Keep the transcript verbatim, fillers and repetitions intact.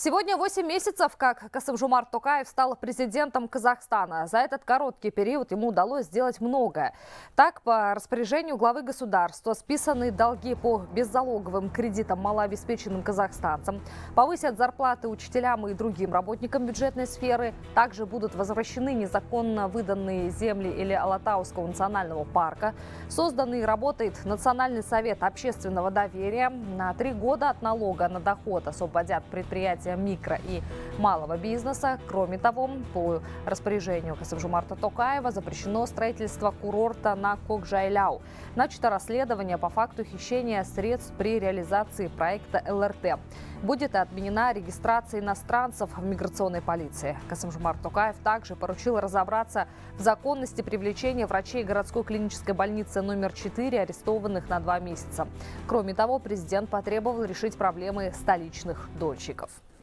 Сегодня восемь месяцев, как Касым-Жомарт Токаев стал президентом Казахстана. За этот короткий период ему удалось сделать многое. Так, по распоряжению главы государства списаны долги по беззалоговым кредитам малообеспеченным казахстанцам, повысят зарплаты учителям и другим работникам бюджетной сферы, также будут возвращены незаконно выданные земли или Алатауского национального парка, создан и работает Национальный совет общественного доверия. На три года от налога на доход освободят предприятия микро и малого бизнеса. Кроме того, по распоряжению Касым-Жомарта Токаева запрещено строительство курорта на Кокжайляу. Начато расследование по факту хищения средств при реализации проекта эл эр тэ. Будет отменена регистрация иностранцев в миграционной полиции. Касым-Жомарт Токаев также поручил разобраться в законности привлечения врачей городской клинической больницы номер четыре, арестованных на два месяца. Кроме того, президент потребовал решить проблемы столичных дольщиков.